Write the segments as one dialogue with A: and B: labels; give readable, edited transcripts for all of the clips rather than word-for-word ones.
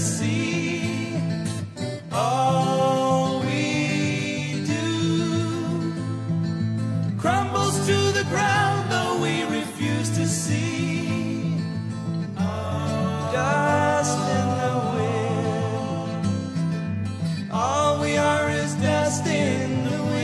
A: see. All we do crumbles to the ground, though we refuse to see. Dust in the wind. All we are is dust in the wind.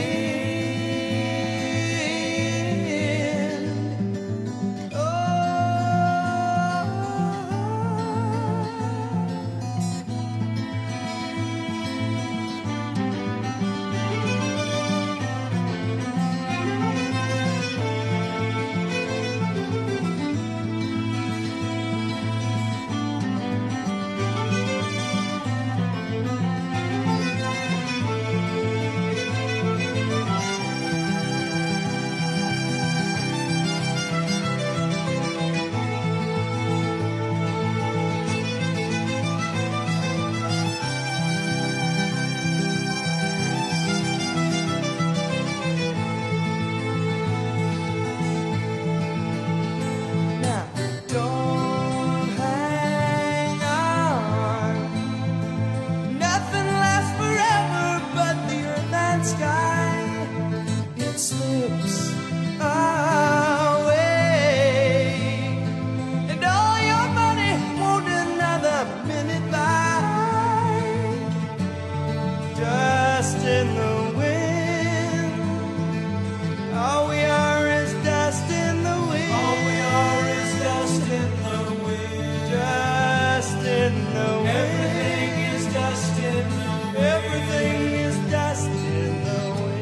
A: Dust in the wind. All we are is dust in the wind. All we are is dust in the wind. Dust in the wind. Everything is dust in the wind. Everything is dust in the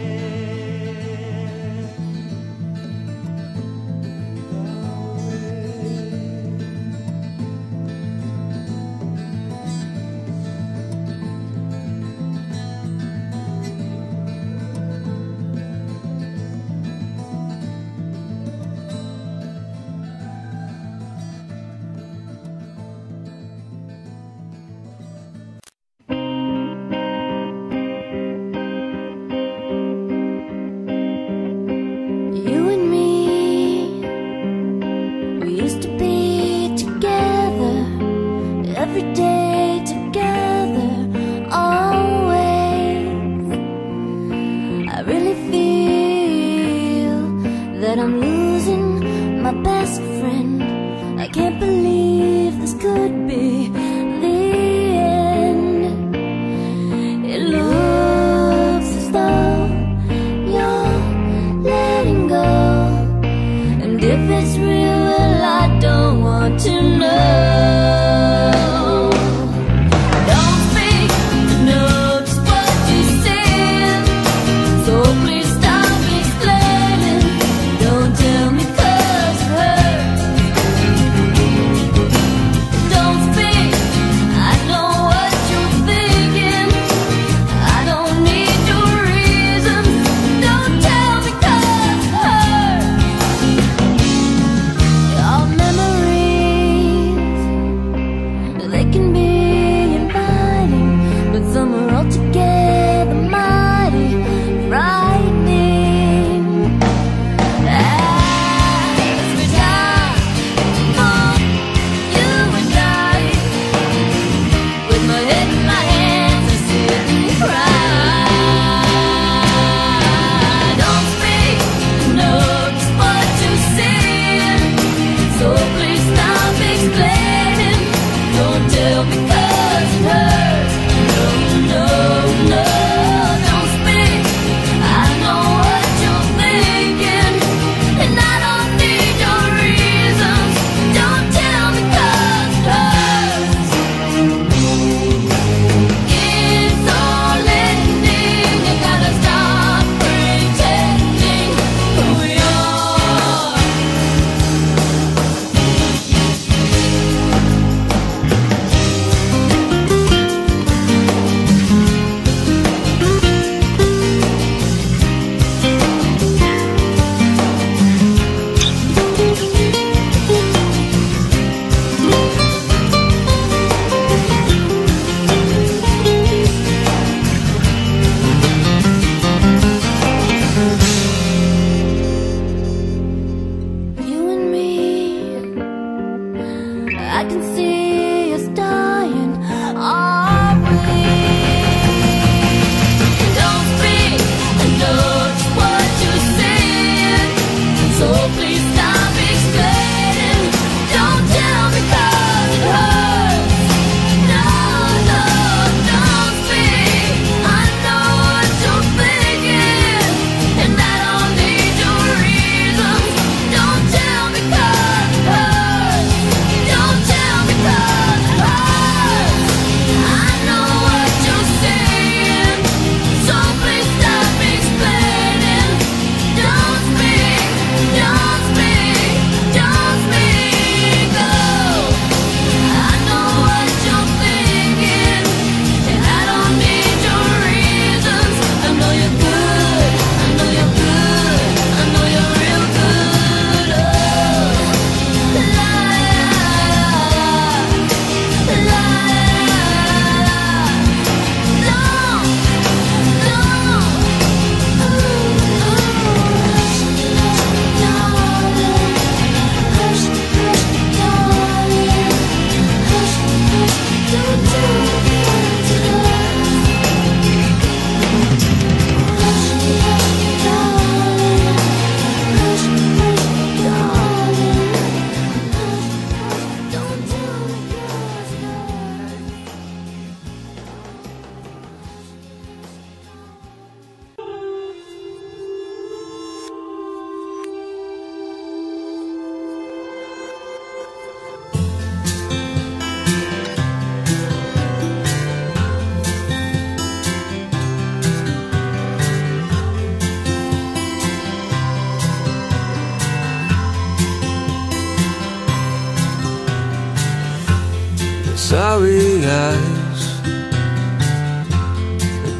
B: every day together, always. I really feel that I'm losing my best friend. I can't believe this could be the end. It looks as though you're letting go, and if it's real, well, I don't want to know. Don't speak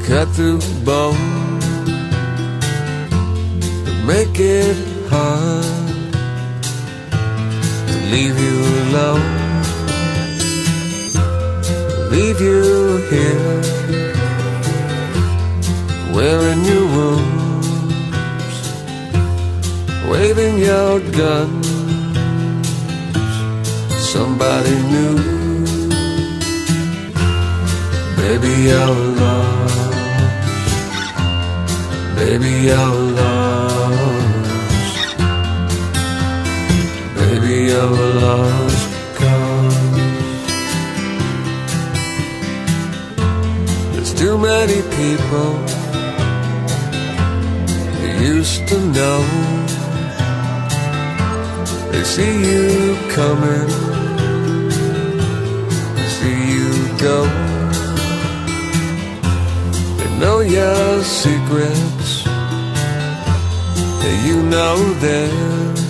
C: cut through bone and make it hard to leave you alone, leave you here, wearing your wounds, waving your guns. Somebody new, baby, you're lost, baby, you're lost, baby, you're lost cause there's too many people you used to know. They see you coming, see you go. They know your secrets, and you know theirs.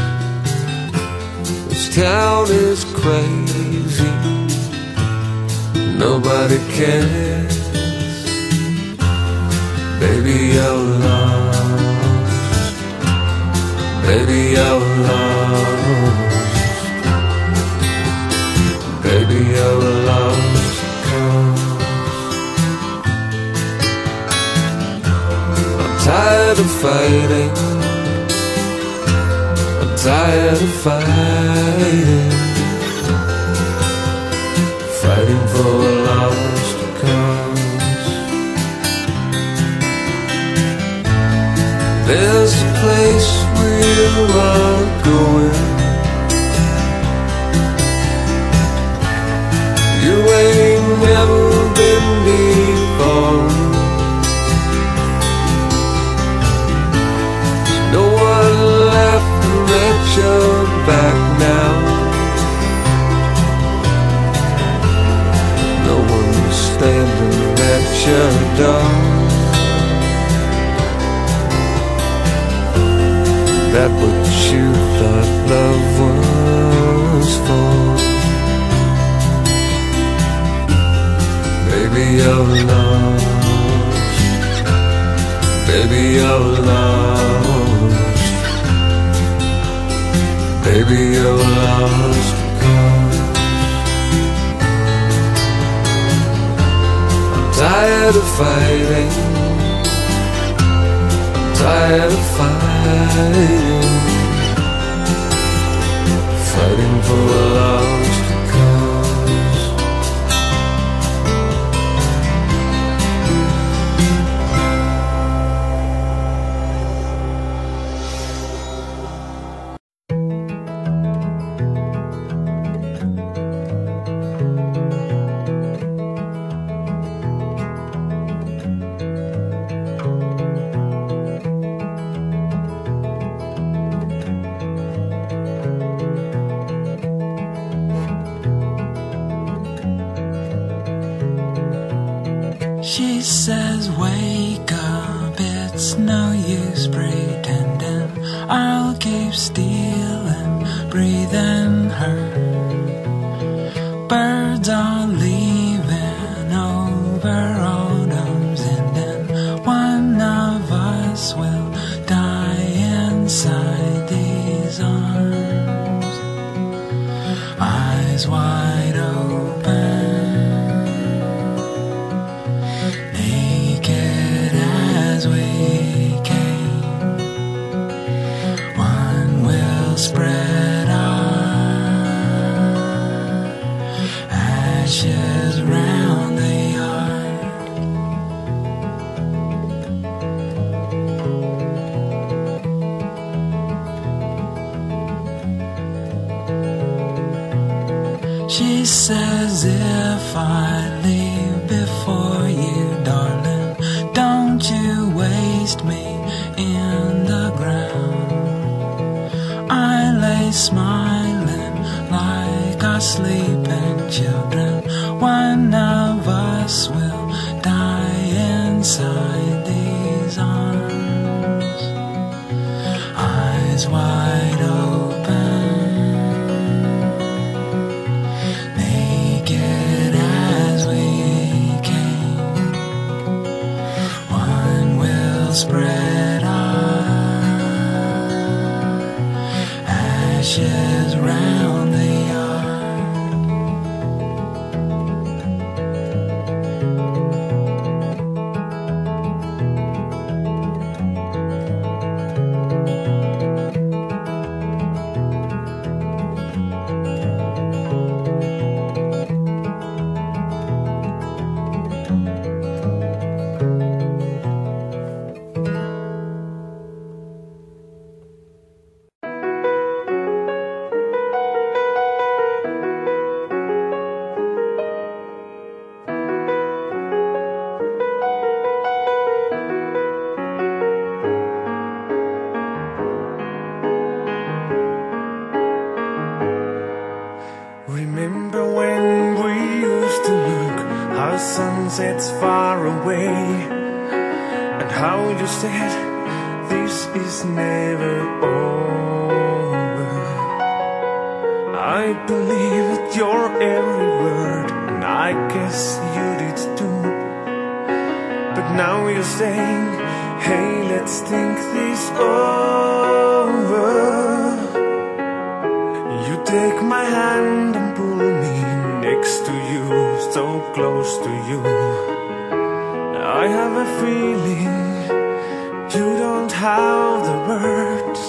C: This town is crazy, nobody cares. Baby, you're lost, baby, you're lost, baby, you're lost cause I'm tired of fighting, I'm tired of fighting, fighting for a lost cause. There's a place where you are going, you ain't never been before. No one laughing at your back now, no one standing at your door. That what you thought love was for. Baby, you're lost, baby, you're lost, baby, you're lost cause I'm tired of fighting, I'm tired of fighting, fighting for a lost cause.
D: She says, wake up, it's no use pretending. I'll keep stealing, breathing her. Birds are leaving over autumn's ending. One of us will die inside these arms. Eyes wide open, as we came, one will spread our ashes round the yard. She says if I leave before you, darling, don't you waste me in the ground. I lay smiling like our sleeping children. One of us will die inside these arms. Eyes wide open, naked as we came. spread our ashes round the yard.
A: Remember when we used to look our sunsets far away, and how you said this is never over. I believed your every word, and I guess you did too. But now you're saying, hey, let's think this over. You take my hand and pull me next to you, so close to you. I have a feeling you don't have the words.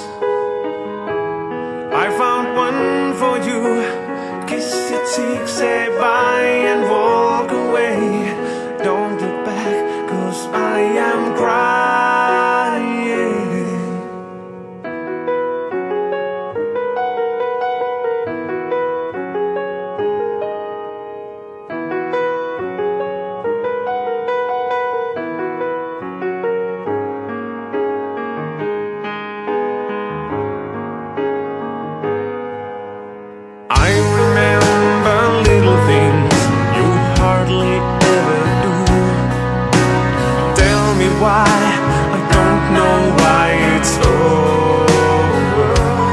A: I found one for you. Kiss your cheek, say bye and walk away. Don't look back, 'cause I am crying. I remember little things you hardly ever do. Tell me why, I don't know why it's over.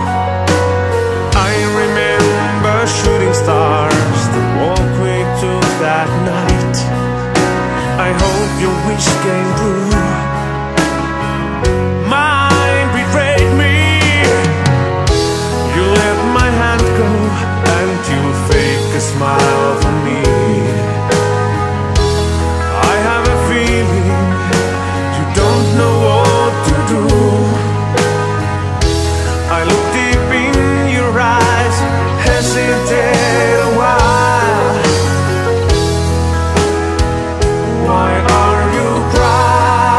A: I remember shooting stars, the walk we took that night. I hope your wish came true. Mine betrayed me. You let my hand go, and you fake a smile for me. I have a feeling you don't know what to do. I look deep in your eyes, hesitate a while. Why are you crying?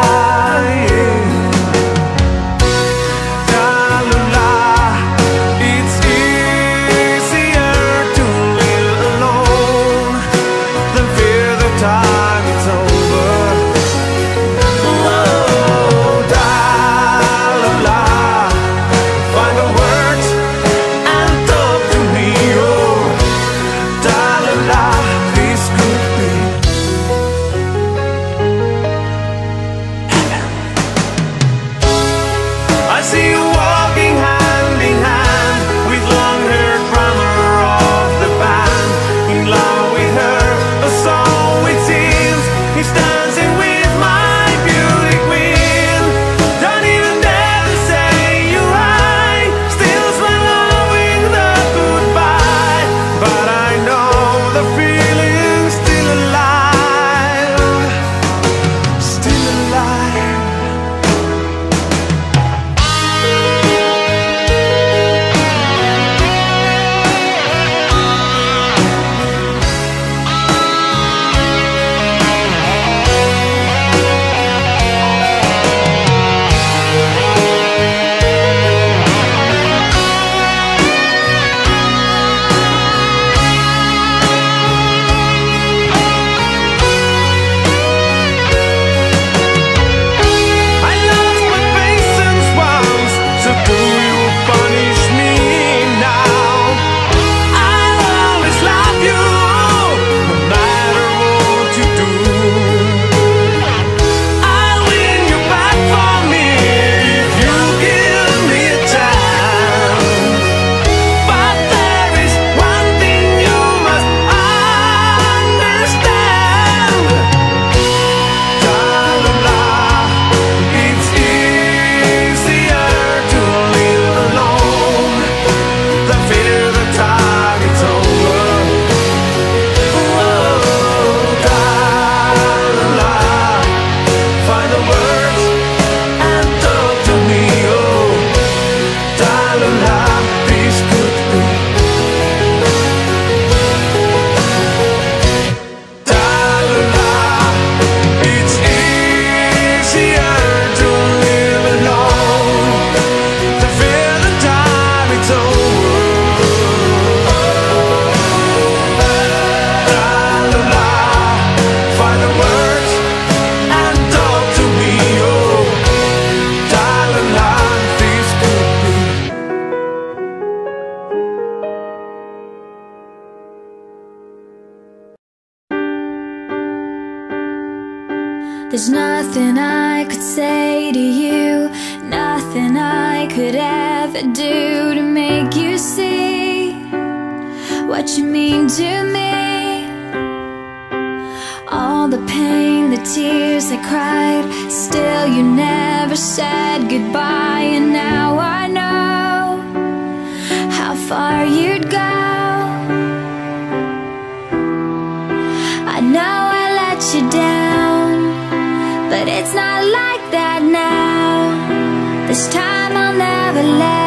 B: There's nothing I could say to you, nothing I could ever do to make you see what you mean to me. All the pain, the tears I cried, still you never said goodbye. And now I know how far you'd go. I know I let you down, but it's not like that now. This time I'll never let